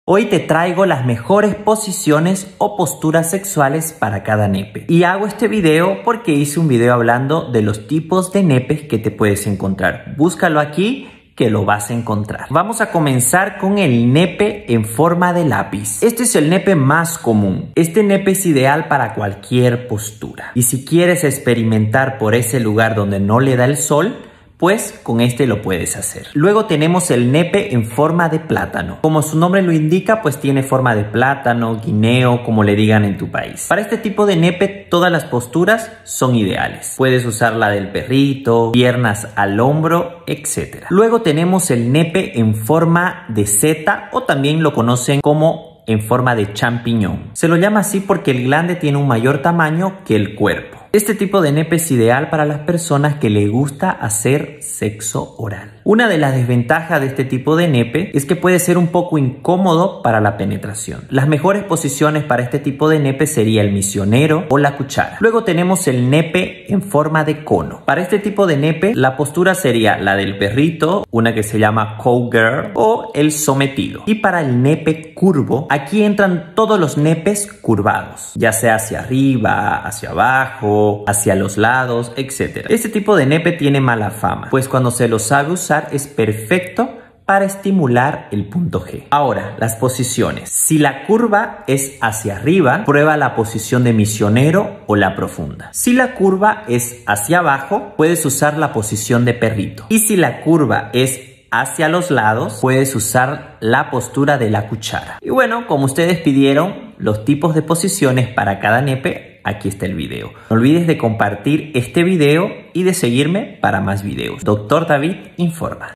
Hoy te traigo las mejores posiciones o posturas sexuales para cada nepe. Y hago este video porque hice un video hablando de los tipos de nepes que te puedes encontrar. Búscalo aquí que lo vas a encontrar. Vamos a comenzar con el nepe en forma de lápiz. Este es el nepe más común. Este nepe es ideal para cualquier postura. Y si quieres experimentar por ese lugar donde no le da el sol, pues con este lo puedes hacer. Luego tenemos el nepe en forma de plátano. Como su nombre lo indica, pues tiene forma de plátano, guineo, como le digan en tu país. Para este tipo de nepe, todas las posturas son ideales. Puedes usar la del perrito, piernas al hombro, etc. Luego tenemos el nepe en forma de seta o también lo conocen como en forma de champiñón. Se lo llama así porque el glande tiene un mayor tamaño que el cuerpo. Este tipo de nepe es ideal para las personas que les gusta hacer sexo oral. Una de las desventajas de este tipo de nepe es que puede ser un poco incómodo para la penetración. Las mejores posiciones para este tipo de nepe sería el misionero o la cuchara. Luego tenemos el nepe en forma de cono. Para este tipo de nepe, la postura sería la del perrito, una que se llama cowgirl, o el sometido. Y para el nepe curvo, aquí entran todos los nepes curvados, ya sea hacia arriba, hacia abajo, hacia los lados, etc. Este tipo de nepe tiene mala fama, pues cuando se lo sabe usar es perfecto para estimular el punto G. Ahora, las posiciones. Si la curva es hacia arriba, prueba la posición de misionero o la profunda. Si la curva es hacia abajo, puedes usar la posición de perrito. Y si la curva es hacia los lados, puedes usar la postura de la cuchara. Y bueno, como ustedes pidieron los tipos de posiciones para cada nepe, aquí está el video. No olvides de compartir este video y de seguirme para más videos. Dr. David informa.